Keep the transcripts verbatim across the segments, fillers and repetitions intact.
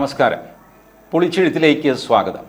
നമസ്കാരം. പൊളിച്ചെഴുത്തിലേക്ക് സ്വാഗതം.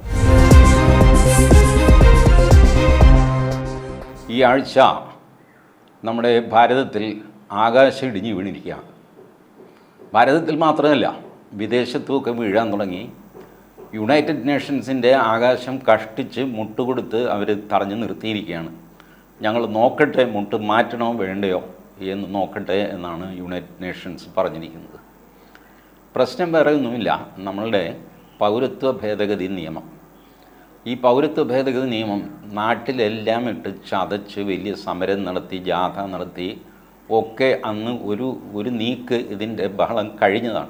ഈ ആഴ്ച നമ്മുടെ ഭാരതത്തിൽ ആകാശം ഇടിഞ്ഞു വീണിരിക്കുകയാണ്. ഭാരതത്തിൽ മാത്രമല്ല, വിദേശത്തുമൊക്കെ വീഴാൻ തുടങ്ങി. യുണൈറ്റഡ് നേഷൻസിൻ്റെ ആകാശം കഷ്ടിച്ച് മുട്ടുകൊടുത്ത് അവർ തടഞ്ഞു നിർത്തിയിരിക്കുകയാണ്. ഞങ്ങൾ നോക്കട്ടെ, മുട്ട് മാറ്റണോ വേണ്ടയോ എന്ന് നോക്കട്ടെ എന്നാണ് യുണൈറ്റഡ് നേഷൻസ് പറഞ്ഞിരിക്കുന്നത്. പ്രശ്നം വേറെ ഒന്നുമില്ല, നമ്മളുടെ പൗരത്വ ഭേദഗതി നിയമം. ഈ പൗരത്വ ഭേദഗതി നിയമം നാട്ടിലെല്ലാം ഇട്ട് ചതച്ച് വലിയ സമരം നടത്തി, ജാഥ നടത്തി ഒക്കെ അന്ന് ഒരു ഒരു നീക്ക് ഇതിൻ്റെ ബഹളം കഴിഞ്ഞതാണ്.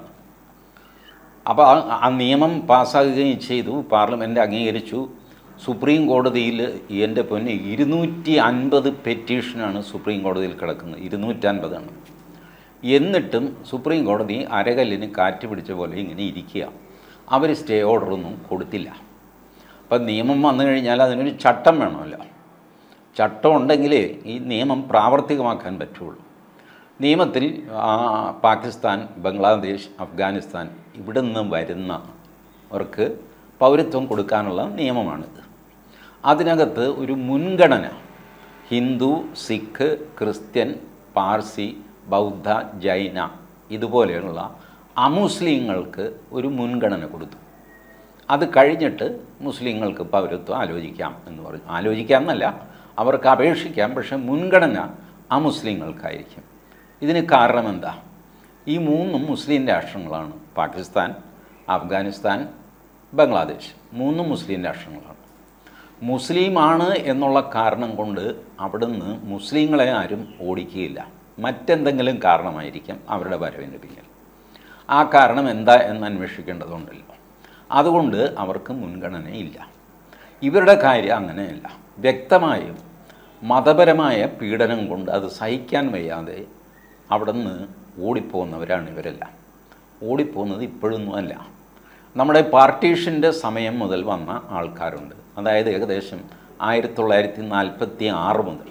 അപ്പോൾ ആ നിയമം പാസ്സാക്കുകയും ചെയ്തു, പാർലമെൻറ്റ് അംഗീകരിച്ചു. സുപ്രീം കോടതിയിൽ എൻ്റെ പൊന്നെ ഇരുന്നൂറ്റി അൻപത് പെറ്റീഷനാണ് സുപ്രീം കോടതിയിൽ കിടക്കുന്നത്, ഇരുന്നൂറ്റൻപതാണ്. എന്നിട്ടും സുപ്രീം കോടതി അരകല്ലിന് കാറ്റ് പിടിച്ച പോലെ ഇങ്ങനെ ഇരിക്കുക. അവർ സ്റ്റേ ഓർഡറൊന്നും കൊടുത്തില്ല. അപ്പം നിയമം വന്നു കഴിഞ്ഞാൽ അതിനൊരു ചട്ടം വേണമല്ലോ. ചട്ടം ഉണ്ടെങ്കിലേ ഈ നിയമം പ്രാവർത്തികമാക്കാൻ പറ്റുള്ളൂ. നിയമത്തിൽ പാകിസ്ഥാൻ, ബംഗ്ലാദേശ്, അഫ്ഗാനിസ്ഥാൻ ഇവിടെ നിന്ന് വരുന്നവർക്ക് പൗരത്വം കൊടുക്കാനുള്ള നിയമമാണിത്. അതിനകത്ത് ഒരു മുൻഗണന ഹിന്ദു, സിഖ്, ക്രിസ്ത്യൻ, പാർസി, ബൗദ്ധ, ജൈന ഇതുപോലെയുള്ള അമുസ്ലിങ്ങൾക്ക് ഒരു മുൻഗണന കൊടുത്തു. അത് കഴിഞ്ഞിട്ട് മുസ്ലിങ്ങൾക്ക് പൗരത്വം ആലോചിക്കാം എന്ന് പറഞ്ഞു. ആലോചിക്കാം എന്നല്ല, അവർക്ക് അപേക്ഷിക്കാം, പക്ഷേ മുൻഗണന അമുസ്ലിങ്ങൾക്കായിരിക്കും. ഇതിന് കാരണം എന്താ? ഈ മൂന്നും മുസ്ലിം രാഷ്ട്രങ്ങളാണ്. പാകിസ്ഥാൻ, അഫ്ഗാനിസ്ഥാൻ, ബംഗ്ലാദേശ് മൂന്നും മുസ്ലിം രാഷ്ട്രങ്ങളാണ്. മുസ്ലിമാണ് എന്നുള്ള കാരണം കൊണ്ട് അവിടുന്ന് മുസ്ലിങ്ങളെ ആരും ഓടിക്കുകയില്ല. മറ്റെന്തെങ്കിലും കാരണമായിരിക്കും അവരുടെ വരവിൻ്റെ പിന്നിൽ. ആ കാരണം എന്താ എന്ന് അന്വേഷിക്കേണ്ടതുണ്ടല്ലോ. അതുകൊണ്ട് അവർക്ക് മുൻഗണനയില്ല. ഇവരുടെ കാര്യം അങ്ങനെയല്ല. വ്യക്തമായും മതപരമായ പീഡനം കൊണ്ട് അത് സഹിക്കാൻ വയ്യാതെ അവിടുന്ന് ഓടിപ്പോകുന്നവരാണ് ഇവരെല്ലാം. ഓടിപ്പോകുന്നത് ഇപ്പോഴൊന്നുമല്ല, നമ്മുടെ പാർട്ടീഷൻ്റെ സമയം മുതൽ വന്ന ആൾക്കാരുണ്ട്. അതായത് ഏകദേശം ആയിരത്തി തൊള്ളായിരത്തി നാൽപ്പത്തി ആറ് മുതൽ.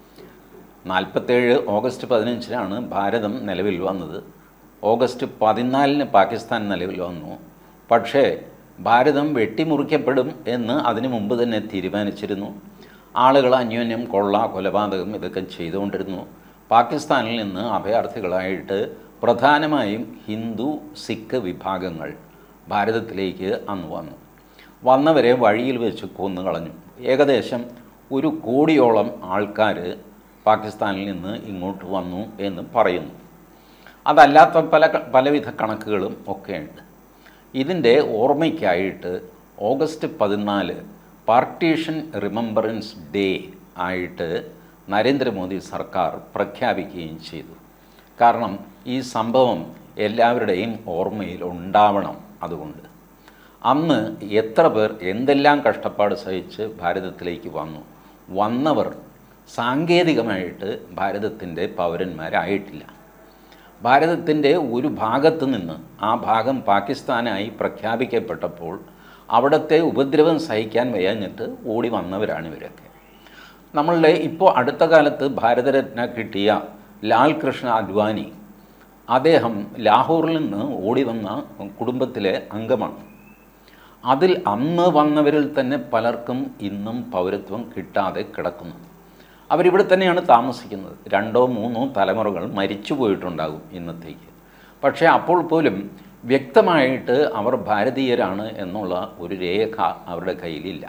നാൽപ്പത്തേഴ് ഓഗസ്റ്റ് പതിനഞ്ചിനാണ് ഭാരതം നിലവിൽ വന്നത്. ഓഗസ്റ്റ് പതിനാലിന് പാകിസ്ഥാൻ നിലവിൽ വന്നു. പക്ഷേ ഭാരതം വെട്ടിമുറിക്കപ്പെടും എന്ന് അതിനു മുമ്പ് തന്നെ തീരുമാനിച്ചിരുന്നു. ആളുകൾ അന്യോന്യം കൊള്ള, കൊലപാതകം ഇതൊക്കെ ചെയ്തുകൊണ്ടിരുന്നു. പാകിസ്ഥാനിൽ നിന്ന് അഭയാർത്ഥികളായിട്ട് പ്രധാനമായും ഹിന്ദു, സിഖ് വിഭാഗങ്ങൾ ഭാരതത്തിലേക്ക് അന്ന് വന്നു. വന്നവരെ വഴിയിൽ വെച്ച് കൊന്നു കളഞ്ഞു. ഏകദേശം ഒരു കോടിയോളം ആൾക്കാർ പാകിസ്ഥാനിൽ നിന്ന് ഇങ്ങോട്ട് വന്നു എന്ന് പറയുന്നു. അതല്ലാത്ത പല പലവിധ കണക്കുകളും ഒക്കെയുണ്ട്. ഇതിൻ്റെ ഓർമ്മയ്ക്കായിട്ട് ഓഗസ്റ്റ് പതിനാല് പാർട്ടീഷൻ റിമംബറൻസ് ഡേ ആയിട്ട് നരേന്ദ്രമോദി സർക്കാർ പ്രഖ്യാപിക്കുകയും ചെയ്തു. കാരണം ഈ സംഭവം എല്ലാവരുടെയും ഓർമ്മയിൽ ഉണ്ടാവണം. അതുകൊണ്ട് അന്ന് എത്ര പേർ എന്തെല്ലാം കഷ്ടപ്പാട് സഹിച്ച് ഭാരതത്തിലേക്ക് വന്നു. വന്നവർ സാങ്കേതികമായിട്ട് ഭാരതത്തിൻ്റെ പൗരന്മാരായിട്ടില്ല. ഭാരതത്തിൻ്റെ ഒരു ഭാഗത്ത് നിന്ന് ആ ഭാഗം പാകിസ്ഥാനായി പ്രഖ്യാപിക്കപ്പെട്ടപ്പോൾ അവിടുത്തെ ഉപദ്രവം സഹിക്കാൻ വയ്യാഞ്ഞിട്ട് ഓടി വന്നവരാണ് ഇവരൊക്കെ. നമ്മളുടെ ഇപ്പോൾ അടുത്ത കാലത്ത് ഭാരതരത്ന കിട്ടിയ ലാൽ കൃഷ്ണ അദ്വാനി, അദ്ദേഹം ലാഹോറിൽ നിന്ന് ഓടി വന്ന കുടുംബത്തിലെ അംഗമാണ്. അതിൽ അന്ന് വന്നവരിൽ തന്നെ പലർക്കും ഇന്നും പൗരത്വം കിട്ടാതെ കിടക്കുന്നു. അവരിവിടെ തന്നെയാണ് താമസിക്കുന്നത്. രണ്ടോ മൂന്നോ തലമുറകൾ മരിച്ചു പോയിട്ടുണ്ടാകും ഇന്നത്തേക്ക്. പക്ഷേ അപ്പോൾ പോലും വ്യക്തമായിട്ട് അവർ ഭാരതീയരാണ് എന്നുള്ള ഒരു രേഖ അവരുടെ കയ്യിലില്ല.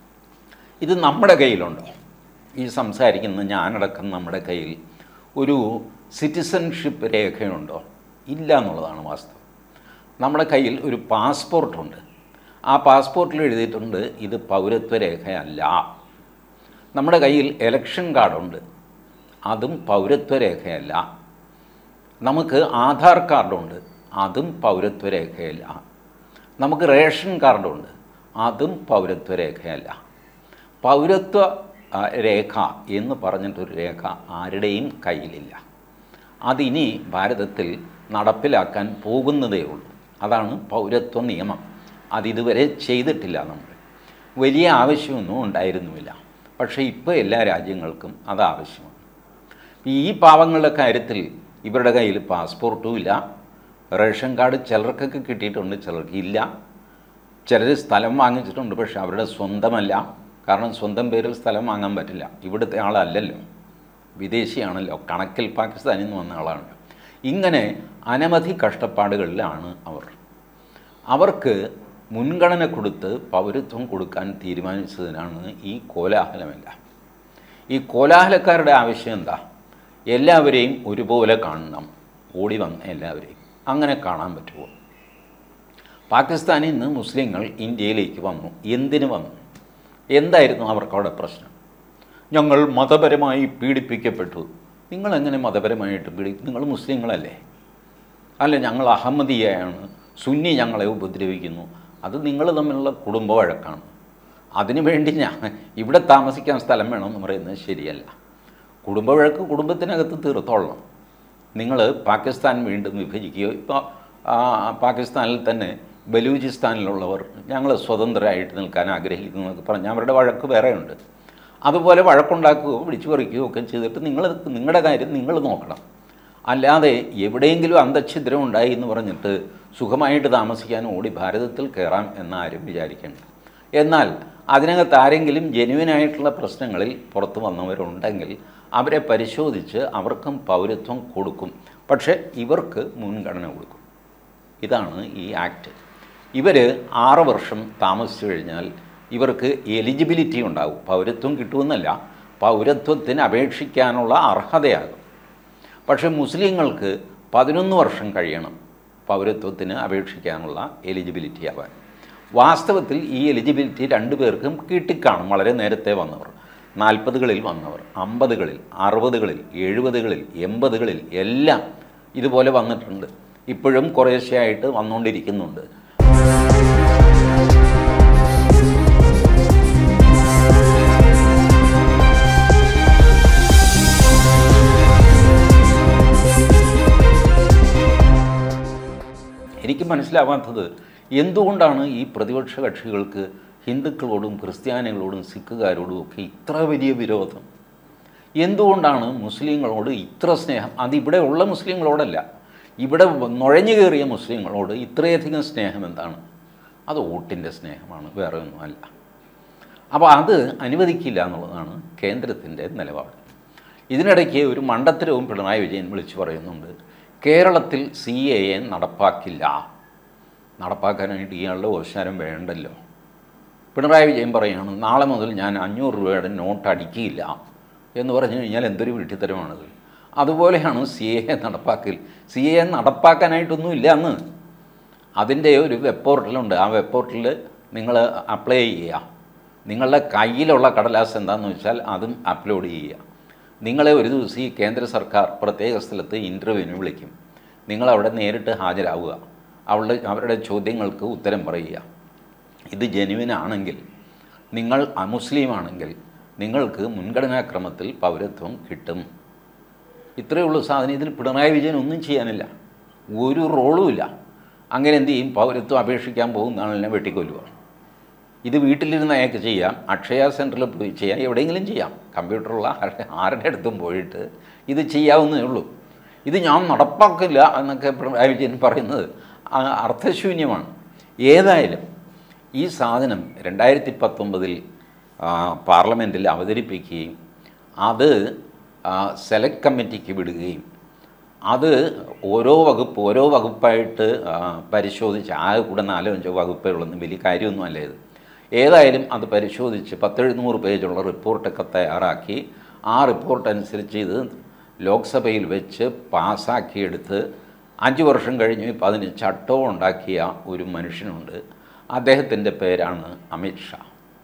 ഇത് നമ്മുടെ കയ്യിലുണ്ടോ? ഈ സംസാരിക്കുന്ന ഞാനടക്കം നമ്മുടെ കയ്യിൽ ഒരു സിറ്റിസൺഷിപ്പ് രേഖയുണ്ടോ? ഇല്ല എന്നുള്ളതാണ് വാസ്തവം. നമ്മുടെ കയ്യിൽ ഒരു പാസ്പോർട്ടുണ്ട്. ആ പാസ്പോർട്ടിൽ എഴുതിയിട്ടുണ്ട് ഇത് പൗരത്വ രേഖയല്ല. നമ്മുടെ കയ്യിൽ ഇലക്ഷൻ കാർഡുണ്ട്, അതും പൗരത്വ രേഖയല്ല. നമുക്ക് ആധാർ കാർഡുണ്ട്, അതും പൗരത്വ രേഖയല്ല. നമുക്ക് റേഷൻ കാർഡുണ്ട്, അതും പൗരത്വ രേഖയല്ല. പൗരത്വ രേഖ എന്ന് പറഞ്ഞിട്ടൊരു രേഖ ആരുടെയും കയ്യിലില്ല. അതിനി ഭാരതത്തിൽ നടപ്പിലാക്കാൻ പോകുന്നതേ ഉള്ളൂ. അതാണ് പൗരത്വ നിയമം. അതിതുവരെ ചെയ്തിട്ടില്ല. നമ്മൾ വലിയ ആവശ്യമൊന്നും ഉണ്ടായിരുന്നുമില്ല. പക്ഷേ ഇപ്പോൾ എല്ലാ രാജ്യങ്ങൾക്കും അത് ആവശ്യമാണ്. ഈ പാവങ്ങളുടെ കാര്യത്തിൽ ഇവരുടെ കയ്യിൽ പാസ്പോർട്ടും ഇല്ല, റേഷൻ കാർഡ് ചിലർക്കൊക്കെ കിട്ടിയിട്ടുണ്ട്, ചിലർക്ക് ഇല്ല. ചിലർ സ്ഥലം വാങ്ങിച്ചിട്ടുണ്ട്, പക്ഷെ അവരുടെ സ്വന്തമല്ല. കാരണം സ്വന്തം പേരിൽ സ്ഥലം വാങ്ങാൻ പറ്റില്ല, ഇവിടുത്തെ ആളല്ലല്ലോ, വിദേശിയാണല്ലോ, കണക്കിൽ പാകിസ്ഥാനിൽ നിന്ന് വന്ന ആളാണല്ലോ. ഇങ്ങനെ അനവധി കഷ്ടപ്പാടുകളിലാണ് അവർ. അവർക്ക് മുൻഗണന കൊടുത്ത് പൗരത്വം കൊടുക്കാൻ തീരുമാനിച്ചതിനാണ് ഈ കോലാഹലമല്ല. ഈ കോലാഹലക്കാരുടെ ആവശ്യം എന്താ? എല്ലാവരെയും ഒരുപോലെ കാണണം, ഓടി വന്ന എല്ലാവരെയും. അങ്ങനെ കാണാൻ പറ്റുമോ? പാകിസ്ഥാനിൽ നിന്ന് മുസ്ലിങ്ങൾ ഇന്ത്യയിലേക്ക് വന്നു. എന്തിനു വന്നു? എന്തായിരുന്നു അവർക്കവിടെ പ്രശ്നം? ഞങ്ങൾ മതപരമായി പീഡിപ്പിക്കപ്പെട്ടു. നിങ്ങളെങ്ങനെ മതപരമായിട്ട് പീഡി നിങ്ങൾ മുസ്ലിങ്ങളല്ലേ? അല്ല, ഞങ്ങൾ അഹമ്മദിയാണ്, സുന്നി ഞങ്ങളെ ഉപദ്രവിക്കുന്നു. അത് നിങ്ങൾ തമ്മിലുള്ള കുടുംബ വഴക്കാണ്. അതിനുവേണ്ടി ഞാൻ ഇവിടെ താമസിക്കാൻ സ്ഥലം വേണമെന്ന് പറയുന്നത് ശരിയല്ല. കുടുംബ വഴക്ക് കുടുംബത്തിനകത്ത് തീർത്തോളണം. നിങ്ങൾ പാകിസ്ഥാൻ വീണ്ടും വിഭജിക്കുകയോ, ഇപ്പോൾ പാകിസ്ഥാനിൽ തന്നെ ബലൂചിസ്ഥാനിലുള്ളവർ ഞങ്ങൾ സ്വതന്ത്രരായിട്ട് നിൽക്കാൻ ആഗ്രഹിക്കുന്നു എന്നൊക്കെ പറഞ്ഞാൽ അവരുടെ വഴക്ക് വേറെയുണ്ട്. അതുപോലെ വഴക്കുണ്ടാക്കുകയോ പിടിച്ചു പറിക്കുകയോ ഒക്കെ ചെയ്തിട്ട് നിങ്ങൾ നിങ്ങളുടെ കാര്യം നിങ്ങൾ നോക്കണം. അല്ലാതെ എവിടെയെങ്കിലും അന്തഛിദ്രം ഉണ്ടായി എന്ന് പറഞ്ഞിട്ട് സുഖമായിട്ട് താമസിക്കാൻ ഓടി ഭാരതത്തിൽ കയറാം എന്നാരും വിചാരിക്കേണ്ട. എന്നാൽ അതിനകത്ത് ആരെങ്കിലും ജെന്യുവനായിട്ടുള്ള പ്രശ്നങ്ങളിൽ പുറത്തു വന്നവരുണ്ടെങ്കിൽ അവരെ പരിശോധിച്ച് അവർക്കും പൗരത്വം കൊടുക്കും. പക്ഷേ ഇവർക്ക് മുൻഗണന കൊടുക്കും. ഇതാണ് ഈ ആക്ട്. ഇവർ ആറ് വർഷം താമസിച്ചു കഴിഞ്ഞാൽ ഇവർക്ക് എലിജിബിലിറ്റി ഉണ്ടാകും. പൗരത്വം കിട്ടുമെന്നല്ല, പൗരത്വത്തിന് അപേക്ഷിക്കാനുള്ള അർഹതയാകും. പക്ഷേ മുസ്ലിങ്ങൾക്ക് പതിനൊന്ന് വർഷം കഴിയണം പൗരത്വത്തിന് അപേക്ഷിക്കാനുള്ള എലിജിബിലിറ്റി ആവാൻ. വാസ്തവത്തിൽ ഈ എലിജിബിലിറ്റി രണ്ടു പേർക്കും കിട്ടിക്കാണും. വളരെ നേരത്തെ വന്നവർ, നാൽപ്പതുകളിൽ വന്നവർ, അമ്പതുകളിൽ, അറുപതുകളിൽ, എഴുപതുകളിൽ, എൺപതുകളിൽ എല്ലാം ഇതുപോലെ വന്നിട്ടുണ്ട്. ഇപ്പോഴും കുറേശ്ശെയായിട്ട് വന്നുകൊണ്ടിരിക്കുന്നുണ്ട്. എനിക്ക് മനസ്സിലാവാത്തത് എന്തുകൊണ്ടാണ് ഈ പ്രതിപക്ഷ കക്ഷികൾക്ക് ഹിന്ദുക്കളോടും ക്രിസ്ത്യാനികളോടും സിഖുകാരോടും ഒക്കെ ഇത്ര വലിയ വിരോധം? എന്തുകൊണ്ടാണ് മുസ്ലിങ്ങളോട് ഇത്ര സ്നേഹം? അതിവിടെ ഉള്ള മുസ്ലിങ്ങളോടല്ല, ഇവിടെ നുഴഞ്ഞു കയറിയ മുസ്ലിങ്ങളോട് ഇത്രയധികം സ്നേഹം എന്താണ്? അത് വോട്ടിൻ്റെ സ്നേഹമാണ്, വേറെ ഒന്നുമല്ല. അപ്പോൾ അത് അനുവദിക്കില്ല എന്നുള്ളതാണ് കേന്ദ്രത്തിൻ്റെ നിലപാട്. ഇതിനിടയ്ക്ക് ഒരു മണ്ടത്തരവും പിണറായി വിജയൻ വിളിച്ചു പറയുന്നുണ്ട്. കേരളത്തിൽ സി എ എ നടപ്പാക്കില്ല. നടപ്പാക്കാനായിട്ട് ഇയാളുടെ ഓശാരം വേണ്ടല്ലോ. പിണറായി വിജയൻ പറയുകയാണ്, നാളെ മുതൽ ഞാൻ അഞ്ഞൂറ് രൂപയുടെ നോട്ട് അടിക്കില്ല എന്ന് പറഞ്ഞു കഴിഞ്ഞാൽ എന്തൊരു വിഡ്ഢിത്തരമാണത്. അതുപോലെയാണ് സി എ എ നടപ്പാക്കൽ. സി എ എ നടപ്പാക്കാനായിട്ടൊന്നുമില്ല അന്ന്. അതിൻ്റെ ഒരു വെബ് പോർട്ടലുണ്ട്. ആ വെബ് പോർട്ടലിൽ നിങ്ങൾ അപ്ലൈ ചെയ്യുക. നിങ്ങളുടെ കയ്യിലുള്ള കടലാസ് എന്താണെന്ന് വെച്ചാൽ അതും അപ്ലോഡ് ചെയ്യുക. നിങ്ങളെ ഒരു ദിവസം ഈ കേന്ദ്ര സർക്കാർ പ്രത്യേക സ്ഥലത്ത് ഇൻ്റർവ്യൂവിന് വിളിക്കും. നിങ്ങളവിടെ നേരിട്ട് ഹാജരാവുക. അവളുടെ അവരുടെ ചോദ്യങ്ങൾക്ക് ഉത്തരം പറയുക. ഇത് ജെന്യുവിനാണെങ്കിൽ, നിങ്ങൾ അമുസ്ലിമാണെങ്കിൽ നിങ്ങൾക്ക് മുൻഗണനാക്രമത്തിൽ പൗരത്വം കിട്ടും. ഇത്രയേ ഉള്ളൂ സാധനം. ഇതിൽ പിണറായി വിജയൻ ഒന്നും ചെയ്യാനില്ല, ഒരു റോളുമില്ല. അങ്ങനെ എന്ത് ചെയ്യും? പൗരത്വം അപേക്ഷിക്കാൻ പോകുന്ന ആളിനെ വെട്ടിക്കൊല്ലുക. ഇത് വീട്ടിലിരുന്ന് അയാൾക്ക് ചെയ്യാം, അക്ഷയ സെൻറ്ററിൽ പോയി ചെയ്യാം, എവിടെയെങ്കിലും ചെയ്യാം. കമ്പ്യൂട്ടറുള്ള ആരുടെ അടുത്തും പോയിട്ട് ഇത് ചെയ്യാവുന്നതേ ഉള്ളൂ. ഇത് ഞാൻ നടപ്പാക്കില്ല എന്നൊക്കെ പിണറായി വിജയൻ പറയുന്നത് അർത്ഥശൂന്യമാണ്. ഏതായാലും ഈ സാധനം രണ്ടായിരത്തി പത്തൊമ്പതിൽ പാർലമെൻറ്റിൽ അവതരിപ്പിക്കുകയും അത് സെലക്ട് കമ്മിറ്റിക്ക് വിടുകയും അത് ഓരോ വകുപ്പ് ഓരോ വകുപ്പായിട്ട് പരിശോധിച്ച്, ആകെ കൂടെ നാലോ അഞ്ചോ വകുപ്പുകളൊന്നും വലിയ കാര്യമൊന്നും അല്ല ഇത്. ഏതായാലും അത് പരിശോധിച്ച് പത്തെഴുന്നൂറ് പേജുള്ള റിപ്പോർട്ടൊക്കെ തയ്യാറാക്കി ആ റിപ്പോർട്ട് അനുസരിച്ച് ഇത് ലോക്സഭയിൽ വെച്ച് പാസ്സാക്കിയെടുത്ത് അഞ്ച് വർഷം കഴിഞ്ഞ് ഇപ്പം അതിന് ചട്ടവും ഉണ്ടാക്കിയ ഒരു മനുഷ്യനുണ്ട്. അദ്ദേഹത്തിൻ്റെ പേരാണ് അമിത്ഷാ.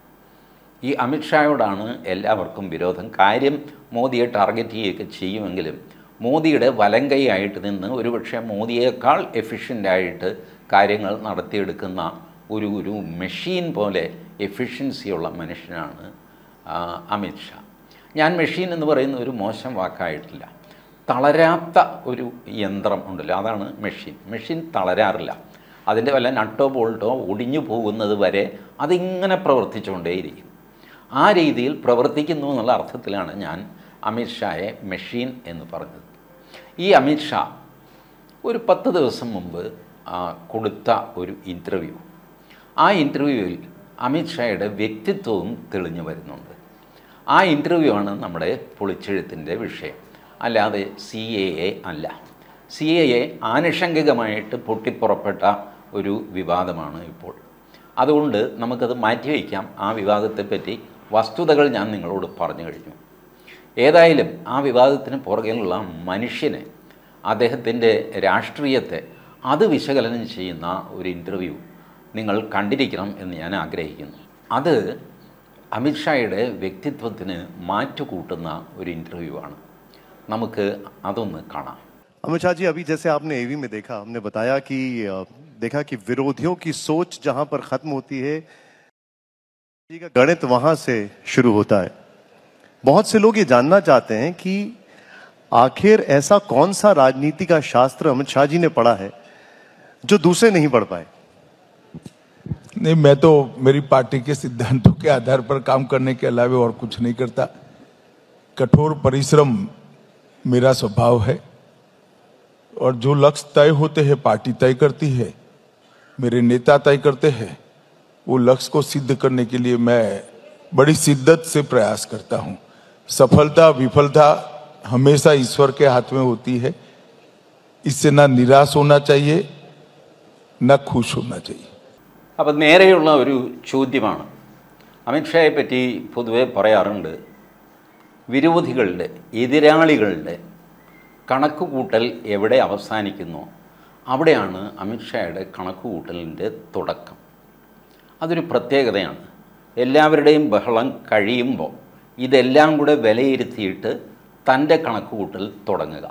ഈ അമിത്ഷായോടാണ് എല്ലാവർക്കും വിരോധം. കാര്യം മോദിയെ ടാർഗറ്റ് ചെയ്യുകയൊക്കെ ചെയ്യുമെങ്കിലും മോദിയുടെ വലങ്കൈയായിട്ട് നിന്ന് ഒരുപക്ഷെ മോദിയേക്കാൾ എഫിഷ്യൻ്റായിട്ട് കാര്യങ്ങൾ നടത്തിയെടുക്കുന്ന ഒരു ഒരു മെഷീൻ പോലെ എഫിഷ്യൻസിയുള്ള മനുഷ്യനാണ് അമിത്ഷാ. ഞാൻ മെഷീൻ എന്ന് പറയുന്ന ഒരു മോശം വാക്കായിട്ടില്ല. തളരാത്ത ഒരു യന്ത്രം ഉണ്ടല്ലോ, അതാണ് മെഷീൻ. മെഷീൻ തളരാറില്ല. അതിൻ്റെ വല്ല നട്ടോ ബോൾട്ടോ ഒടിഞ്ഞു പോകുന്നത് വരെ അതിങ്ങനെ പ്രവർത്തിച്ചുകൊണ്ടേയിരിക്കും. ആ രീതിയിൽ പ്രവർത്തിക്കുന്നു എന്നുള്ള അർത്ഥത്തിലാണ് ഞാൻ അമിത്ഷായെ മെഷീൻ എന്ന് പറഞ്ഞത്. ഈ അമിത്ഷാ ഒരു പത്ത് ദിവസം മുമ്പ് കൊടുത്ത ഒരു ഇൻ്റർവ്യൂ, ആ ഇൻ്റർവ്യൂവിൽ അമിത്ഷായുടെ വ്യക്തിത്വവും തെളിഞ്ഞു വരുന്നുണ്ട്. ആ ഇൻ്റർവ്യൂ ആണ് നമ്മുടെ പൊളിച്ചെഴുത്തിൻ്റെ വിഷയം, അല്ലാതെ സി എ എ അല്ല. സി എ എ ആനുഷംഗികമായിട്ട് പൊട്ടിപ്പുറപ്പെട്ട ഒരു വിവാദമാണ് ഇപ്പോൾ. അതുകൊണ്ട് നമുക്കത് മാറ്റിവയ്ക്കാം. ആ വിവാദത്തെപ്പറ്റി വസ്തുതകൾ ഞാൻ നിങ്ങളോട് പറഞ്ഞു കഴിഞ്ഞു. ഏതായാലും ആ വിവാദത്തിന് പുറകിലുള്ള മനുഷ്യനെ, അദ്ദേഹത്തിൻ്റെ രാഷ്ട്രീയത്തെ അത് വിശകലനം ചെയ്യുന്ന ഒരു ഇൻ്റർവ്യൂ നിങ്ങൾ കണ്ടിരിക്കണം എന്ന് ഞാൻ ആഗ്രഹിക്കുന്നു. അത് അമിത്ഷായുടെ വ്യക്തിത്വത്തിന് മാറ്റുകൂട്ടുന്ന ഒരു ഇൻ്റർവ്യൂ ആണ്. നമുക്ക് അതൊന്ന് കാണാം. अमित शाह जी, अभी जैसे आपने एवी में देखा, हमने बताया कि देखा कि विरोधियों की सोच जहां पर खत्म होती है, जी का गणित वहां से शुरू होता है. बहुत से लोग ये जानना चाहते हैं कि आखिर ऐसा कौन सा राजनीति का शास्त्र अमित शाह जी ने पढ़ा है जो दूसरे नहीं पढ़ पाए. नहीं, मैं तो मेरी पार्टी के सिद्धांतों के आधार पर काम करने के अलावा और कुछ नहीं करता. कठोर परिश्रम मेरा स्वभाव है और जो लक्ष्य तय होते हैं पार्टी तय करती है, मेरे नेता तय करते हैं. वो लक्ष्य को सिद्ध करने के लिए मैं बड़ी शिद्दत से प्रयास करता हूं. सफलता विफलता हमेशा ईश्वर के हाथ में होती है. इससे ना निराश होना चाहिए, ना खुश होना चाहिए. അപ്പം നേരെയുള്ള ഒരു ചോദ്യമാണ്. അമിത്ഷായെ പറ്റി പൊതുവെ പറയാറുണ്ട്, വിരോധികളുടെ, എതിരാളികളുടെ കണക്കുകൂട്ടൽ എവിടെ അവസാനിക്കുന്നോ അവിടെയാണ് അമിത്ഷായുടെ കണക്കുകൂട്ടലിൻ്റെ തുടക്കം. അതൊരു പ്രത്യേകതയാണ്. എല്ലാവരുടെയും ബഹളം കഴിയുമ്പോൾ ഇതെല്ലാം കൂടെ വിലയിരുത്തിയിട്ട് തൻ്റെ കണക്കുകൂട്ടൽ തുടങ്ങുക.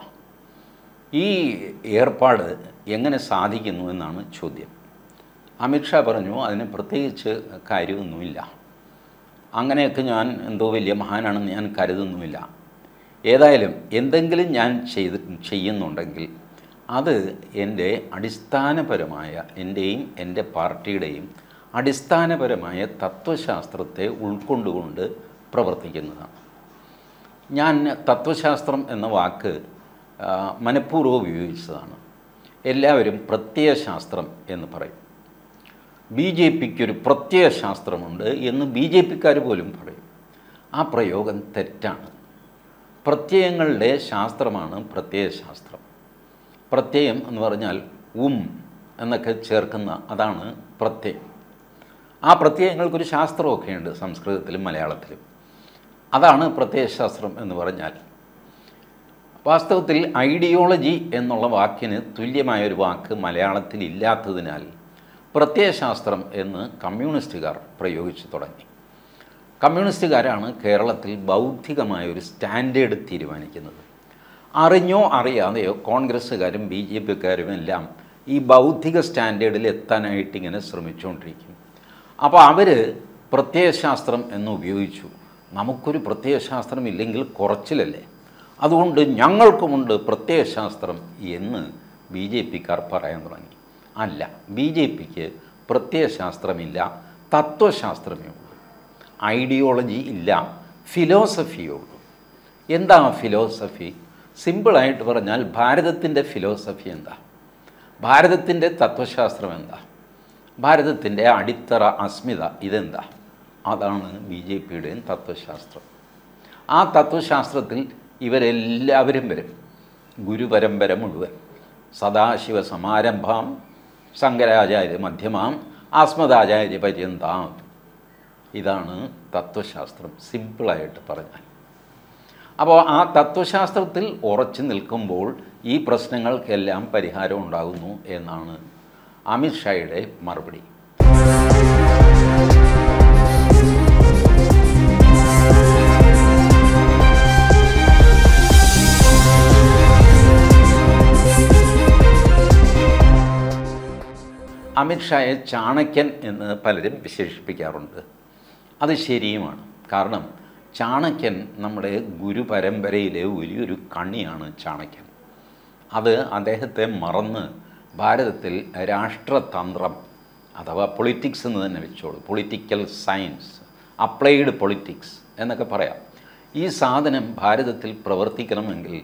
ഈ ഏർപ്പാട് എങ്ങനെ സാധിക്കുന്നു എന്നാണ് ചോദ്യം. അമിത്ഷാ പറഞ്ഞു, അതിന് പ്രത്യേകിച്ച് കാര്യമൊന്നുമില്ല, അങ്ങനെയൊക്കെ ഞാൻ എന്തോ വലിയ മഹാനാണെന്ന് ഞാൻ കരുതുന്നുമില്ല. ഏതായാലും എന്തെങ്കിലും ഞാൻ ചെയ്ത് ചെയ്യുന്നുണ്ടെങ്കിൽ അത് എൻ്റെ അടിസ്ഥാനപരമായ, എൻ്റെയും എൻ്റെ പാർട്ടിയുടെയും അടിസ്ഥാനപരമായ തത്വശാസ്ത്രത്തെ ഉൾക്കൊണ്ടുകൊണ്ട് പ്രവർത്തിക്കുന്നതാണ്. ഞാൻ തത്വശാസ്ത്രം എന്ന വാക്ക് മനഃപൂർവ്വം ഉപയോഗിച്ചതാണ്. എല്ലാവരും പ്രത്യയശാസ്ത്രം എന്ന് പറയും. ബി ജെ പിക്കൊരു പ്രത്യയശാസ്ത്രമുണ്ട് എന്ന് ബി ജെ പിക്കാർ പോലും പറയും. ആ പ്രയോഗം തെറ്റാണ്. പ്രത്യയങ്ങളുടെ ശാസ്ത്രമാണ് പ്രത്യയശാസ്ത്രം. പ്രത്യയം എന്ന് പറഞ്ഞാൽ ഉം എന്നൊക്കെ ചേർക്കുന്ന, അതാണ് പ്രത്യയം. ആ പ്രത്യയങ്ങൾക്കൊരു ശാസ്ത്രമൊക്കെ ഉണ്ട് സംസ്കൃതത്തിലും മലയാളത്തിലും. അതാണ് പ്രത്യയശാസ്ത്രം എന്ന് പറഞ്ഞാൽ. വാസ്തവത്തിൽ ഐഡിയോളജി എന്നുള്ള വാക്കിന് തുല്യമായൊരു വാക്ക് മലയാളത്തിൽ ഇല്ലാത്തതിനാൽ പ്രത്യയശാസ്ത്രം എന്ന് കമ്മ്യൂണിസ്റ്റുകാർ പ്രയോഗിച്ചു തുടങ്ങി. കമ്മ്യൂണിസ്റ്റുകാരാണ് കേരളത്തിൽ ബൗദ്ധികമായ ഒരു സ്റ്റാൻഡേർഡ് തീരുമാനിക്കുന്നത്. അറിഞ്ഞോ അറിയാതെയോ കോൺഗ്രസ്സുകാരും ബി ജെ പിക്കാരും എല്ലാം ഈ ബൗദ്ധിക സ്റ്റാൻഡേർഡിൽ എത്താനായിട്ട് ഇങ്ങനെ ശ്രമിച്ചുകൊണ്ടിരിക്കും. അപ്പോൾ അവർ പ്രത്യയശാസ്ത്രം എന്ന് ഉപയോഗിച്ചു. നമുക്കൊരു പ്രത്യയശാസ്ത്രം ഇല്ലെങ്കിൽ കുറച്ചിലല്ലേ, അതുകൊണ്ട് ഞങ്ങൾക്കുമുണ്ട് പ്രത്യയശാസ്ത്രം എന്ന് ബി ജെ പിക്കാർ പറയാൻ തുടങ്ങി. അല്ല, ബി ജെ പിക്ക് പ്രത്യയശാസ്ത്രമില്ല, തത്വശാസ്ത്രമേ ഉള്ളൂ. ഐഡിയോളജി ഇല്ല, ഫിലോസഫിയേ ഉള്ളൂ. എന്താ ഫിലോസഫി? സിമ്പിളായിട്ട് പറഞ്ഞാൽ ഭാരതത്തിൻ്റെ ഫിലോസഫി എന്താ? ഭാരതത്തിൻ്റെ തത്വശാസ്ത്രം എന്താ? ഭാരതത്തിൻ്റെ അടിത്തറ, അസ്മിത ഇതെന്താ? അതാണ് ബി ജെ പിയുടെയും തത്വശാസ്ത്രം. ആ തത്വശാസ്ത്രത്തിൽ ഇവരെല്ലാവരും വരും. ഗുരുപരമ്പര മുഴുവൻ, സദാശിവ സമാരംഭാം ശങ്കരാചാര്യ മധ്യമാം ആസ്മദാചാര്യ പര്യന്താം. ഇതാണ് തത്വശാസ്ത്രം, സിമ്പിളായിട്ട് പറഞ്ഞാൽ. അപ്പോൾ ആ തത്വശാസ്ത്രത്തിൽ ഉറച്ചു നിൽക്കുമ്പോൾ ഈ പ്രശ്നങ്ങൾക്കെല്ലാം പരിഹാരം ഉണ്ടാകുന്നു എന്നാണ് അമിത്ഷായുടെ മറുപടി. അമിത്ഷായെ ചാണക്യൻ എന്ന് പലരും വിശേഷിപ്പിക്കാറുണ്ട്. അത് ശരിയുമാണ്. കാരണം ചാണക്യൻ നമ്മുടെ ഗുരുപരമ്പരയിലെ വലിയൊരു കണ്ണിയാണ് ചാണക്യൻ. അത് അദ്ദേഹത്തെ മറന്ന് ഭാരതത്തിൽ രാഷ്ട്രതന്ത്രം അഥവാ പൊളിറ്റിക്സ് എന്ന് തന്നെ വെച്ചോളൂ, പൊളിറ്റിക്കൽ സയൻസ്, അപ്ലൈഡ് പൊളിറ്റിക്സ് എന്നൊക്കെ പറയാം. ഈ സാധനം ഭാരതത്തിൽ പ്രവർത്തിക്കണമെങ്കിൽ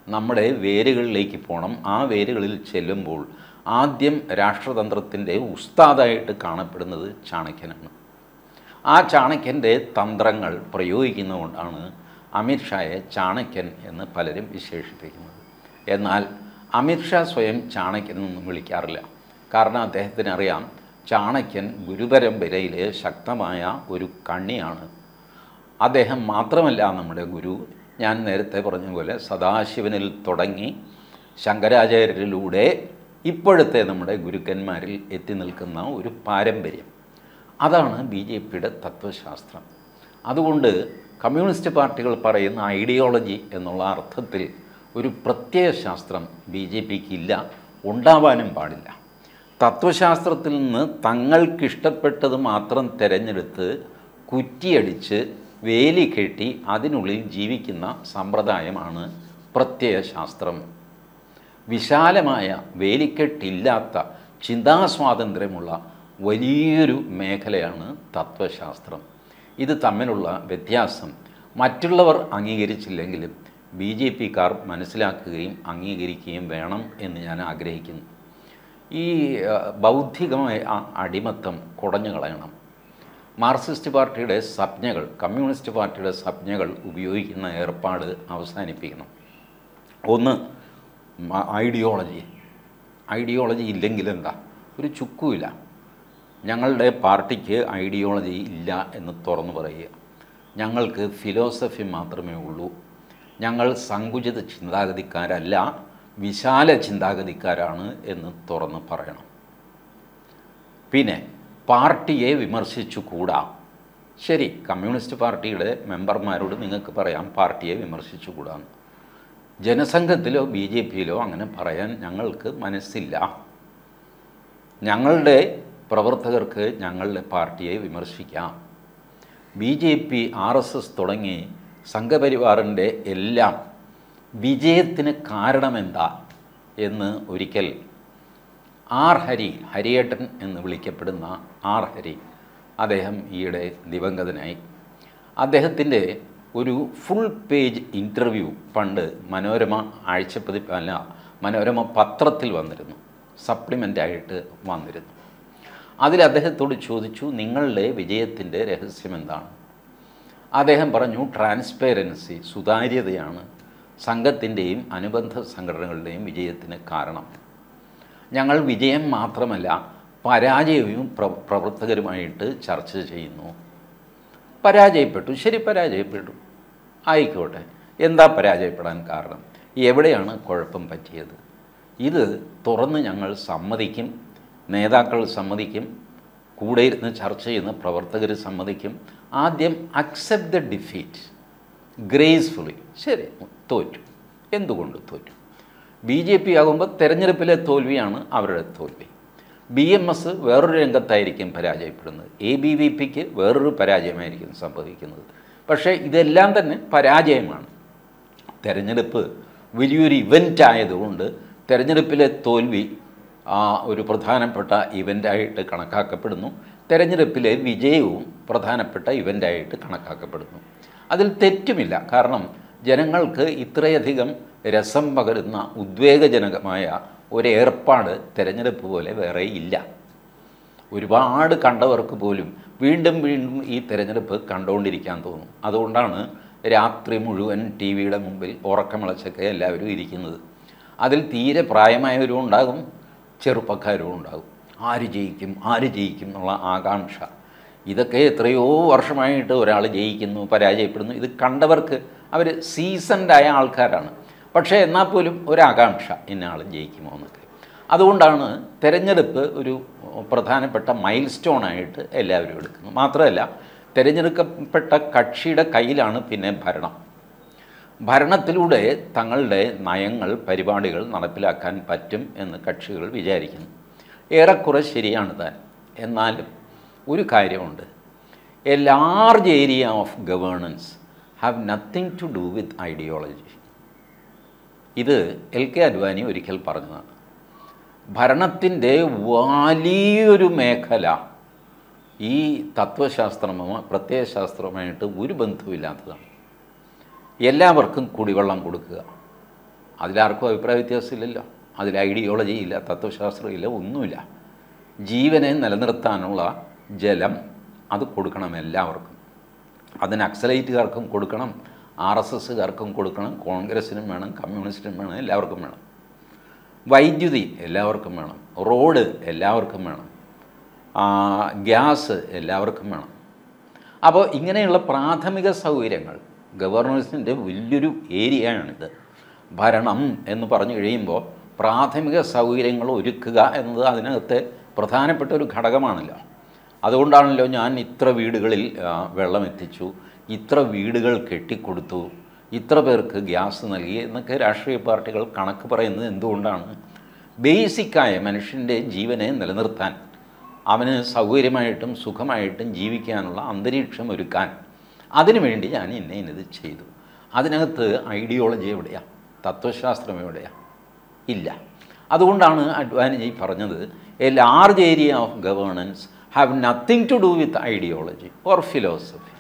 നമ്മുടെ വേരുകളിലേക്ക് പോകണം. ആ വേരുകളിൽ ചെല്ലുമ്പോൾ ആദ്യം രാഷ്ട്രതന്ത്രത്തിൻ്റെ ഉസ്താദായിട്ട് കാണപ്പെടുന്നത് ചാണക്യനാണ്. ആ ചാണക്യൻ്റെ തന്ത്രങ്ങൾ പ്രയോഗിക്കുന്നതുകൊണ്ടാണ് അമിത്ഷായെ ചാണക്യൻ എന്ന് പലരും വിശേഷിപ്പിക്കുന്നത്. എന്നാൽ അമിത്ഷാ സ്വയം ചാണക്യൻ എന്നൊന്നും വിളിക്കാറില്ല. കാരണം അദ്ദേഹത്തിന് അറിയാം, ചാണക്യൻ ഗുരുപരമ്പരയിലെ ശക്തമായ ഒരു കണ്ണിയാണ്. അദ്ദേഹം മാത്രമല്ല നമ്മുടെ ഗുരു. ഞാൻ നേരത്തെ പറഞ്ഞ പോലെ സദാശിവനിൽ തുടങ്ങി ശങ്കരാചാര്യരിലൂടെ ഇപ്പോഴത്തെ നമ്മുടെ ഗുരുക്കന്മാരിൽ എത്തി നിൽക്കുന്ന ഒരു പാരമ്പര്യം. അതാണ് ബി ജെ പിയുടെ തത്വശാസ്ത്രം. അതുകൊണ്ട് കമ്മ്യൂണിസ്റ്റ് പാർട്ടികൾ പറയുന്ന ഐഡിയോളജി എന്നുള്ള അർത്ഥത്തിൽ ഒരു പ്രത്യയ ശാസ്ത്രം ബി ജെ പിക്ക് ഇല്ല, ഉണ്ടാവാനും പാടില്ല. തത്വശാസ്ത്രത്തിൽ നിന്ന് തങ്ങൾക്കിഷ്ടപ്പെട്ടത് മാത്രം തിരഞ്ഞെടുത്ത് കുറ്റിയടിച്ച് വേലി കെട്ടി അതിനുള്ളിൽ ജീവിക്കുന്ന സമ്പ്രദായമാണ് പ്രത്യയശാസ്ത്രം. വിശാലമായ വേലിക്കെട്ടില്ലാത്ത ചിന്താസ്വാതന്ത്ര്യമുള്ള വലിയൊരു മേഖലയാണ് തത്വശാസ്ത്രം. ഇത് തമ്മിലുള്ള വ്യത്യാസം മറ്റുള്ളവർ അംഗീകരിച്ചില്ലെങ്കിലും ബി ജെ പിക്കാർ മനസ്സിലാക്കുകയും അംഗീകരിക്കുകയും വേണം എന്ന് ഞാൻ ആഗ്രഹിക്കുന്നു. ഈ ബൗദ്ധികമായ അടിമത്തം കുടഞ്ഞു കളയണം. മാർക്സിസ്റ്റ് പാർട്ടിയുടെ സംജ്ഞകൾ, കമ്മ്യൂണിസ്റ്റ് പാർട്ടിയുടെ സംജ്ഞകൾ ഉപയോഗിക്കുന്ന ഏർപ്പാട് അവസാനിപ്പിക്കണം. ഒന്ന്, ഐഡിയോളജി. ഐഡിയോളജി ഇല്ലെങ്കിൽ എന്താ? ഒരു ചുക്കുമില്ല. ഞങ്ങളുടെ പാർട്ടിക്ക് ഐഡിയോളജി ഇല്ല എന്ന് തുറന്നു പറയുക. ഞങ്ങൾക്ക് ഫിലോസഫി മാത്രമേ ഉള്ളൂ. ഞങ്ങൾ സങ്കുചിത ചിന്താഗതിക്കാരല്ല, വിശാല ചിന്താഗതിക്കാരാണ് എന്ന് തുറന്ന് പറയണം. പിന്നെ പാർട്ടിയെ വിമർശിച്ചുകൂടാ. ശരി, കമ്മ്യൂണിസ്റ്റ് പാർട്ടിയുടെ മെമ്പർമാരോട് നിങ്ങൾക്ക് പറയാം പാർട്ടിയെ വിമർശിച്ചുകൂടാന്ന്. ജനസംഘത്തിലോ ബി ജെ പിയിലോ അങ്ങനെ പറയാൻ ഞങ്ങൾക്ക് മനസ്സില്ല. ഞങ്ങളുടെ പ്രവർത്തകർക്ക് ഞങ്ങളുടെ പാർട്ടിയെ വിമർശിക്കാം. B J P, R S S തുടങ്ങി സംഘപരിവാറിൻ്റെ എല്ലാം വിജയത്തിന് കാരണമെന്താ എന്ന് ഒരിക്കൽ ആർ ഹരി, ഹരിയേട്ടൻ എന്ന് വിളിക്കപ്പെടുന്ന ആർ ഹരി, അദ്ദേഹം ഈയിടെ ദിവംഗതനായി. അദ്ദേഹത്തിൻ്റെ ഒരു ഫുൾ പേജ് ഇൻ്റർവ്യൂ പണ്ട് മനോരമ ആഴ്ചപ്പതിപ്പ് അല്ല മനോരമ പത്രത്തിൽ വന്നിരുന്നു, സപ്ലിമെൻ്റായിട്ട് വന്നിരുന്നു. അതിൽ അദ്ദേഹത്തോട് ചോദിച്ചു, നിങ്ങളുടെ വിജയത്തിൻ്റെ രഹസ്യം എന്താണ്? അദ്ദേഹം പറഞ്ഞു, ട്രാൻസ്പെറൻസി, സുതാര്യതയാണ് സംഘത്തിൻ്റെയും അനുബന്ധ സംഘടനകളുടെയും വിജയത്തിന് കാരണം. ഞങ്ങൾ വിജയം മാത്രമല്ല പരാജയവും പ്ര പ്രവർത്തകരുമായിട്ട് ചർച്ച ചെയ്യുന്നു. പരാജയപ്പെട്ടു, ശരി, പരാജയപ്പെട്ടു, ആയിക്കോട്ടെ. എന്താ പരാജയപ്പെടാൻ കാരണം? എവിടെയാണ് കുഴപ്പം പറ്റിയത്? ഇത് തുറന്ന് ഞങ്ങൾ സമ്മതിക്കും, നേതാക്കൾ സമ്മതിക്കും, കൂടെ ഇരുന്ന് ചർച്ച ചെയ്യുന്ന പ്രവർത്തകർ സമ്മതിക്കും. ആദ്യം അക്സെപ്റ്റ് ദ ഡിഫീറ്റ് ഗ്രേസ്ഫുള്ളി. ശരി, തോറ്റു. എന്തുകൊണ്ട് തോറ്റു? ബി ജെ പി ആകുമ്പോൾ തെരഞ്ഞെടുപ്പിലെ തോൽവിയാണ് അവരുടെ തോൽവി. ബി എം എസ് വേറൊരു രംഗത്തായിരിക്കും പരാജയപ്പെടുന്നത്. എ ബി വി പിക്ക് വേറൊരു പരാജയമായിരിക്കും സംഭവിക്കുന്നത്. പക്ഷേ ഇതെല്ലാം തന്നെ പരാജയമാണ്. തെരഞ്ഞെടുപ്പ് വലിയൊരു ഇവൻ്റ് ആയതുകൊണ്ട് തെരഞ്ഞെടുപ്പിലെ തോൽവി ഒരു പ്രധാനപ്പെട്ട ഇവൻ്റായിട്ട് കണക്കാക്കപ്പെടുന്നു. തെരഞ്ഞെടുപ്പിലെ വിജയവും പ്രധാനപ്പെട്ട ഇവൻ്റായിട്ട് കണക്കാക്കപ്പെടുന്നു. അതിൽ തെറ്റുമില്ല. കാരണം ജനങ്ങൾക്ക് ഇത്രയധികം രസം പകരുന്ന ഉദ്വേഗജനകമായ ഒരേർപ്പാട് തെരഞ്ഞെടുപ്പ് പോലെ വേറെ ഇല്ല. ഒരുപാട് കണ്ടവർക്ക് പോലും വീണ്ടും വീണ്ടും ഈ തെരഞ്ഞെടുപ്പ് കണ്ടുകൊണ്ടിരിക്കാൻ തോന്നും. അതുകൊണ്ടാണ് രാത്രി മുഴുവൻ ടി വിയുടെ മുമ്പിൽ ഉറക്കമിളച്ചൊക്കെ എല്ലാവരും ഇരിക്കുന്നത്. അതിൽ തീരെ പ്രായമായവരും ഉണ്ടാകും, ചെറുപ്പക്കാരും ഉണ്ടാകും. ആര് ജയിക്കും ആര് ജയിക്കും എന്നുള്ള ആകാംക്ഷ. ഇതൊക്കെ എത്രയോ വർഷമായിട്ട് ഒരാൾ ജയിക്കുന്നു, പരാജയപ്പെടുന്നു. ഇത് കണ്ടവർക്ക് അവർ സീസൺഡായ ആൾക്കാരാണ്. പക്ഷേ എന്നാൽ പോലും ഒരാകാംക്ഷ, ഇന്നയാൾ ജയിക്കുമോ എന്നൊക്കെ. അതുകൊണ്ടാണ് തെരഞ്ഞെടുപ്പ് ഒരു പ്രധാനപ്പെട്ട മൈൽ സ്റ്റോണായിട്ട് എല്ലാവരും എടുക്കുന്നത്. മാത്രമല്ല, തിരഞ്ഞെടുക്കപ്പെട്ട കക്ഷിയുടെ കയ്യിലാണ് പിന്നെ ഭരണം. ഭരണത്തിലൂടെ തങ്ങളുടെ നയങ്ങൾ, പരിപാടികൾ നടപ്പിലാക്കാൻ പറ്റും എന്ന് കക്ഷികൾ വിചാരിക്കുന്നു. ഏറെക്കുറെ ശരിയാണ് താൻ. എന്നാലും ഒരു കാര്യമുണ്ട്, a large area of governance have nothing to do with ideology. ഇത് എൽ കെ അദ്വാനി ഒരിക്കൽ പറഞ്ഞതാണ്. ഭരണത്തിൻ്റെ വലിയൊരു മേഖല ഈ തത്വശാസ്ത്രമോ പ്രത്യയശാസ്ത്രവുമായിട്ട് ഒരു ബന്ധവുമില്ലാത്തതാണ്. എല്ലാവർക്കും കുടിവെള്ളം കൊടുക്കുക, അതിലാർക്കും അഭിപ്രായ വ്യത്യാസമില്ലല്ലോ. അതിൽ ഐഡിയോളജി ഇല്ല, തത്വശാസ്ത്രമില്ല, ഒന്നുമില്ല. ജീവനെ നിലനിർത്താനുള്ള ജലം അത് കൊടുക്കണം എല്ലാവർക്കും. അത് നക്സലൈറ്റുകാർക്കും കൊടുക്കണം, ആർ എസ് എസ്സുകാർക്കും കൊടുക്കണം, കോൺഗ്രസ്സിനും വേണം, കമ്മ്യൂണിസ്റ്റിനും വേണം, എല്ലാവർക്കും വേണം. വൈദ്യുതി എല്ലാവർക്കും വേണം, റോഡ് എല്ലാവർക്കും വേണം, ഗ്യാസ് എല്ലാവർക്കും വേണം. അപ്പോൾ ഇങ്ങനെയുള്ള പ്രാഥമിക സൗകര്യങ്ങൾ ഗവർണൻസിൻ്റെ വലിയൊരു ഏരിയയാണിത്. ഭരണം എന്ന് പറഞ്ഞു കഴിയുമ്പോൾ പ്രാഥമിക സൗകര്യങ്ങൾ ഒരുക്കുക എന്നത് അതിനകത്തെ പ്രധാനപ്പെട്ട ഒരു ഘടകമാണല്ലോ. അതുകൊണ്ടാണല്ലോ ഞാൻ ഇത്ര വീടുകളിൽ വെള്ളം എത്തിച്ചു, ഇത്ര വീടുകൾ കെട്ടിക്കൊടുത്തു, ഇത്ര പേർക്ക് ഗ്യാസ് നൽകി എന്നൊക്കെ രാഷ്ട്രീയ പാർട്ടികൾ കണക്ക് പറയുന്നത് എന്തുകൊണ്ടാണ്? ബേസിക്കായ മനുഷ്യൻ്റെ ജീവനെ നിലനിർത്താൻ, അവന് സൗകര്യമായിട്ടും സുഖമായിട്ടും ജീവിക്കാനുള്ള അന്തരീക്ഷം ഒരുക്കാൻ, അതിനുവേണ്ടി ഞാൻ ഇന്ന ഇന്നത് ചെയ്തു. അതിനകത്ത് ഐഡിയോളജി എവിടെയാണ്? തത്വശാസ്ത്രം എവിടെയാണ്? ഇല്ല. അതുകൊണ്ടാണ് അഡ്വാനിജി പറഞ്ഞത് A large area of governance have nothing to do with ideology or philosophy.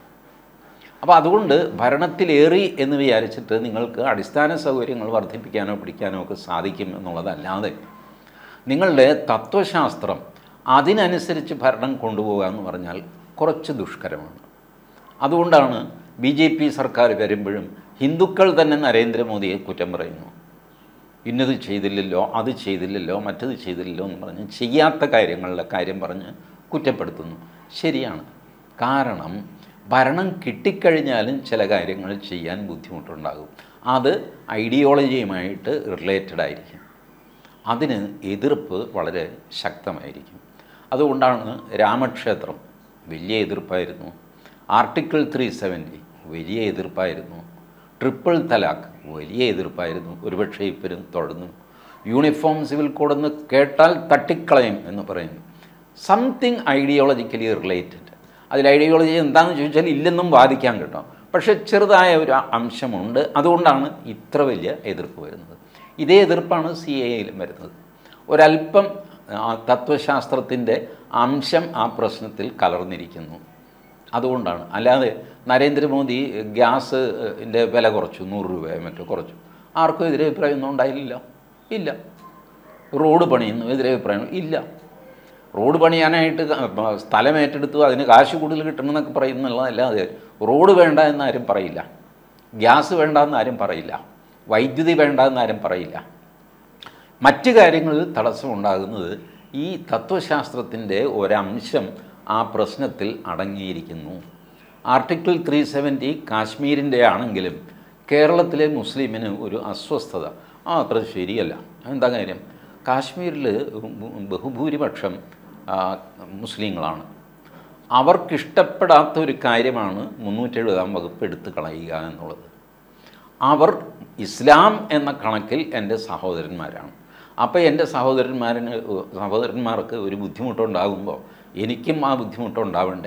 അപ്പോൾ അതുകൊണ്ട് ഭരണത്തിലേറി എന്ന് വിചാരിച്ചിട്ട് നിങ്ങൾക്ക് അടിസ്ഥാന സൗകര്യങ്ങൾ വർദ്ധിപ്പിക്കാനോ പിടിക്കാനോ ഒക്കെ സാധിക്കും എന്നുള്ളതല്ലാതെ നിങ്ങളുടെ തത്വശാസ്ത്രം അതിനനുസരിച്ച് ഭരണം കൊണ്ടുപോകുക എന്ന് പറഞ്ഞാൽ കുറച്ച് ദുഷ്കരമാണ്. അതുകൊണ്ടാണ് ബി ജെ പി സർക്കാർ വരുമ്പോഴും ഹിന്ദുക്കൾ തന്നെ നരേന്ദ്രമോദിയെ കുറ്റം പറയുന്നു. ഇന്നത് ചെയ്തില്ലല്ലോ, അത് ചെയ്തില്ലല്ലോ, മറ്റത് ചെയ്തില്ലല്ലോ എന്ന് പറഞ്ഞ് ചെയ്യാത്ത കാര്യങ്ങളുടെ കാര്യം പറഞ്ഞ് കുറ്റപ്പെടുത്തുന്നു. ശരിയാണ്. കാരണം ഭരണം കിട്ടിക്കഴിഞ്ഞാലും ചില കാര്യങ്ങൾ ചെയ്യാൻ ബുദ്ധിമുട്ടുണ്ടാകും. അത് ഐഡിയോളജിയുമായിട്ട് റിലേറ്റഡ് ആയിരിക്കും. അതിന് എതിർപ്പ് വളരെ ശക്തമായിരിക്കും. അതുകൊണ്ടാണ് രാമക്ഷേത്രം വലിയ എതിർപ്പായിരുന്നു, ആർട്ടിക്കിൾ ത്രീ സെവൻറ്റി വലിയ എതിർപ്പായിരുന്നു, ട്രിപ്പിൾ തലാഖ് വലിയ എതിർപ്പായിരുന്നു. ഒരുപക്ഷെ ഇപ്പോഴും തുടർന്നു. യൂണിഫോം സിവിൽ കോഡെന്ന് കേട്ടാൽ തട്ടിക്കളയും എന്ന് പറയുന്നു. Something ideologically related. അതിൽ ഐഡിയോളജി എന്താണെന്ന് ചോദിച്ചാൽ ഇല്ലെന്നും വാദിക്കാൻ കേട്ടോ, പക്ഷേ ചെറുതായ ഒരു അംശമുണ്ട്. അതുകൊണ്ടാണ് ഇത്ര വലിയ എതിർപ്പ് വരുന്നത്. ഇതേ എതിർപ്പാണ് സി എ യിലും വരുന്നത്. ഒരല്പം തത്വശാസ്ത്രത്തിൻ്റെ അംശം ആ പ്രശ്നത്തിൽ കലർന്നിരിക്കുന്നു. അതുകൊണ്ടാണ്. അല്ലാതെ നരേന്ദ്രമോദി ഗ്യാസിൻ്റെ വില കുറച്ചു, നൂറ് രൂപയോ മറ്റോ കുറച്ചു, ആർക്കും എതിരെ അഭിപ്രായമൊന്നും ഉണ്ടായില്ല. ഇല്ല. റോഡ് പണിയുന്നു, എതിരെ അഭിപ്രായം ഇല്ല. റോഡ് പണിയാനായിട്ട് സ്ഥലം ഏറ്റെടുത്തു, അതിന് കാശ് കൂടുതൽ കിട്ടണമെന്നൊക്കെ പറയുന്നുള്ളതല്ലാതെ റോഡ് വേണ്ട എന്നാരും പറയില്ല, ഗ്യാസ് വേണ്ട എന്നാരും പറയില്ല, വൈദ്യുതി വേണ്ട എന്നാരും പറയില്ല. മറ്റ് കാര്യങ്ങളിൽ തടസ്സമുണ്ടാകുന്നത് ഈ തത്വശാസ്ത്രത്തിൻ്റെ ഒരംശം ആ പ്രശ്നത്തിൽ അടങ്ങിയിരിക്കുന്നു. ആർട്ടിക്കിൾ ത്രീ സെവൻറ്റി കാശ്മീരിൻ്റെ ആണെങ്കിലും കേരളത്തിലെ മുസ്ലിമിന് ഒരു അസ്വസ്ഥത. ആ അത്ര ശരിയല്ല. എന്താ കാര്യം? കാശ്മീരിൽ ബഹുഭൂരിപക്ഷം മുസ്ലിങ്ങളാണ്. അവർക്കിഷ്ടപ്പെടാത്ത ഒരു കാര്യമാണ് മുന്നൂറ്റി എഴുപതാം വകുപ്പ് എടുത്തു കളയുക എന്നുള്ളത്. അവർ ഇസ്ലാം എന്ന കണക്കിൽ എൻ്റെ സഹോദരന്മാരാണ്. അപ്പോൾ എൻ്റെ സഹോദരന്മാരിന് സഹോദരന്മാർക്ക് ഒരു ബുദ്ധിമുട്ടുണ്ടാകുമ്പോൾ എനിക്കും ആ ബുദ്ധിമുട്ടുണ്ടാവണ്ടേ?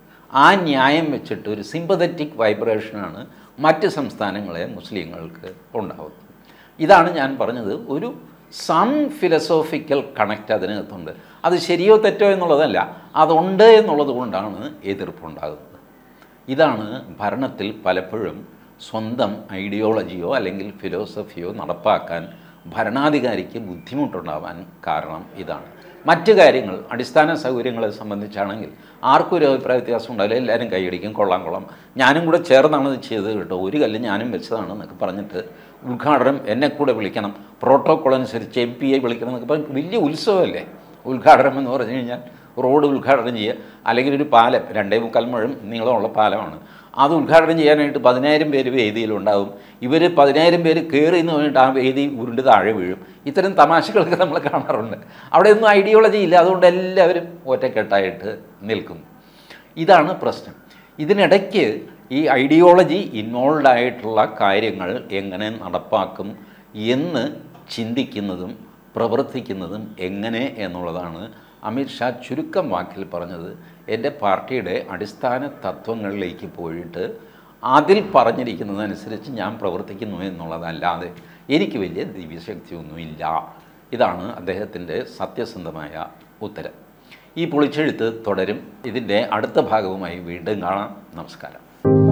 ആ ന്യായം വെച്ചിട്ട് ഒരു സിമ്പതറ്റിക് വൈബ്രേഷനാണ് മറ്റ് സംസ്ഥാനങ്ങളെ മുസ്ലിങ്ങൾക്ക് ഉണ്ടാകുന്നത്. ഇതാണ് ഞാൻ പറഞ്ഞത്. ഒരു സം ഫിലോസോഫിക്കൽ കണക്റ്റ് അതിനകത്തുണ്ട്. അത് ശരിയോ തെറ്റോ എന്നുള്ളതല്ല, അതുണ്ട് എന്നുള്ളത് കൊണ്ടാണ് എതിർപ്പുണ്ടാകുന്നത്. ഇതാണ് ഭരണത്തിൽ പലപ്പോഴും സ്വന്തം ഐഡിയോളജിയോ അല്ലെങ്കിൽ ഫിലോസഫിയോ നടപ്പാക്കാൻ ഭരണാധികാരിക്ക് ബുദ്ധിമുട്ടുണ്ടാവാൻ കാരണം ഇതാണ്. മറ്റ് കാര്യങ്ങൾ, അടിസ്ഥാന സൗകര്യങ്ങളെ സംബന്ധിച്ചാണെങ്കിൽ ആർക്കും ഒരു അഭിപ്രായ വ്യത്യാസം ഉണ്ടാവില്ല. എല്ലാവരും കൈയടിക്കും, കൊള്ളാം കൊള്ളാം, ഞാനും കൂടെ ചേർന്നാണ് ഇത് ചെയ്തത് കേട്ടോ, ഒരു കല്ല് ഞാനും വെച്ചതാണെന്നൊക്കെ പറഞ്ഞിട്ട് ഉദ്ഘാടനം എന്നെ കൂടെ വിളിക്കണം, പ്രോട്ടോക്കോൾ അനുസരിച്ച് എം പിയെ വിളിക്കണം എന്നൊക്കെ പറഞ്ഞ് വലിയ ഉത്സവമല്ലേ ഉദ്ഘാടനം എന്ന് പറഞ്ഞു കഴിഞ്ഞാൽ. റോഡ് ഉദ്ഘാടനം ചെയ്യുക, അല്ലെങ്കിൽ ഒരു പാലം, രണ്ടേ മുക്കാൽ മുഴം നീളമുള്ള പാലമാണ്, അത് ഉദ്ഘാടനം ചെയ്യാനായിട്ട് പതിനായിരം പേര് വേദിയിലുണ്ടാകും. ഇവർ പതിനായിരം പേര് കയറി എന്ന് പറഞ്ഞിട്ട് ആ വേദി ഉരുണ്ട് താഴെ വീഴും. ഇത്തരം തമാശകളൊക്കെ നമ്മൾ കാണാറുണ്ട്. അവിടെയൊന്നും ഐഡിയോളജി ഇല്ല, അതുകൊണ്ട് എല്ലാവരും ഒറ്റക്കെട്ടായിട്ട് നിൽക്കുന്നു. ഇതാണ് പ്രശ്നം. ഇതിനിടയ്ക്ക് ഈ ഐഡിയോളജി ഇൻവോൾവ് ആയിട്ടുള്ള കാര്യങ്ങൾ എങ്ങനെ നടപ്പാക്കും എന്ന് ചിന്തിക്കുന്നതും പ്രവർത്തിക്കുന്നതും എങ്ങനെ എന്നുള്ളതാണ് അമിത്ഷാ ചുരുക്കം വാക്കിൽ പറഞ്ഞത്. എൻ്റെ പാർട്ടിയുടെ അടിസ്ഥാന തത്വങ്ങളിലേക്ക് പോയിട്ട് അതിൽ പറഞ്ഞിരിക്കുന്നതനുസരിച്ച് ഞാൻ പ്രവർത്തിക്കുന്നു എന്നുള്ളതല്ലാതെ എനിക്ക് വലിയ ദിവ്യശക്തിയൊന്നുമില്ല. ഇതാണ് അദ്ദേഹത്തിൻ്റെ സത്യസന്ധമായ ഉത്തരം. ഈ പൊളിച്ചെഴുത്ത് തുടരും. ഇതിൻ്റെ അടുത്ത ഭാഗവുമായി വീണ്ടും കാണാം. നമസ്കാരം.